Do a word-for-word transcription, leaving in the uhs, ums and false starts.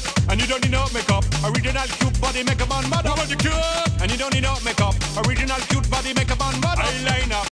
and you don't need no makeup. Original cute body make a man mad. When you cute, and you don't need no makeup. Original cute body make a man mad. Eyeliner.